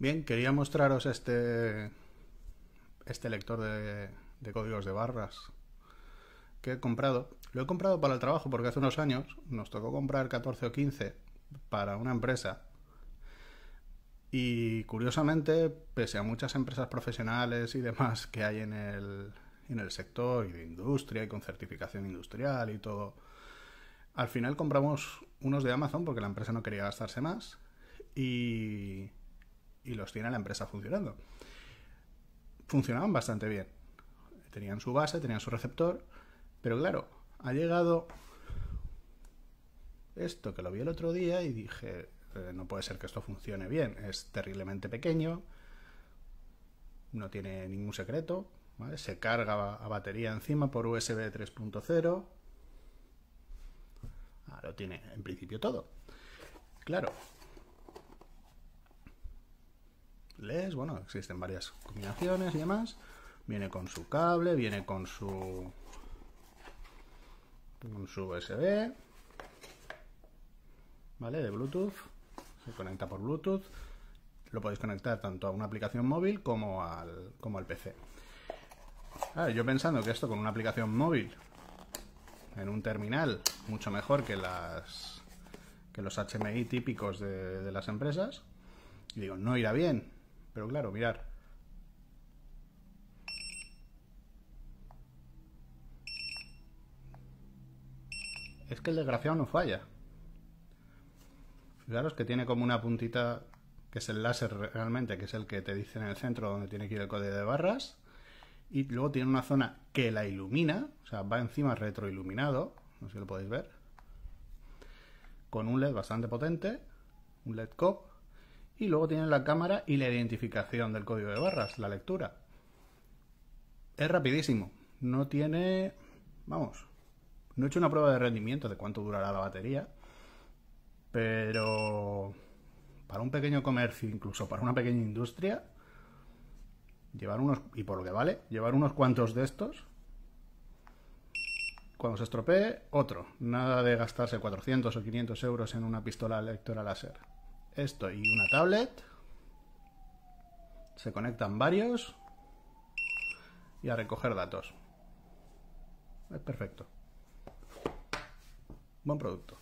Bien, quería mostraros este lector de códigos de barras que he comprado. Lo he comprado para el trabajo porque hace unos años nos tocó comprar 14 o 15 para una empresa. Y curiosamente, pese a muchas empresas profesionales y demás que hay en el sector y de industria y con certificación industrial y todo, al final compramos unos de Amazon porque la empresa no quería gastarse más y los tiene la empresa funcionando. Funcionaban bastante bien. Tenían su base, tenían su receptor, pero claro, ha llegado esto que lo vi el otro día y dije, no puede ser que esto funcione bien. Es terriblemente pequeño, no tiene ningún secreto, ¿vale? Se carga a batería encima por USB 3.0. Lo tiene en principio todo. Claro. Lees, bueno, existen varias combinaciones y demás. Viene con su cable, viene con su USB, ¿vale? De Bluetooth. Se conecta por Bluetooth. Lo podéis conectar tanto a una aplicación móvil como al PC. Yo pensando que esto con una aplicación móvil en un terminal mucho mejor que los HMI típicos de las empresas, y digo, no irá bien. Pero claro, mirar. Es que el desgraciado no falla. Fijaros que tiene como una puntita que es el láser realmente, que es el que te dice en el centro donde tiene que ir el código de barras. Y luego tiene una zona que la ilumina, o sea, va encima retroiluminado, no sé si lo podéis ver, con un LED bastante potente, un LED COP, y luego tiene la cámara y la identificación del código de barras, la lectura. Es rapidísimo, no tiene, vamos, no he hecho una prueba de rendimiento de cuánto durará la batería, pero para un pequeño comercio, incluso para una pequeña industria, llevar unos, y por lo que vale, llevar unos cuantos de estos, cuando se estropee, otro. Nada de gastarse 400 o 500 euros en una pistola lectora láser. Esto y una tablet, se conectan varios y a recoger datos. Es perfecto. Buen producto.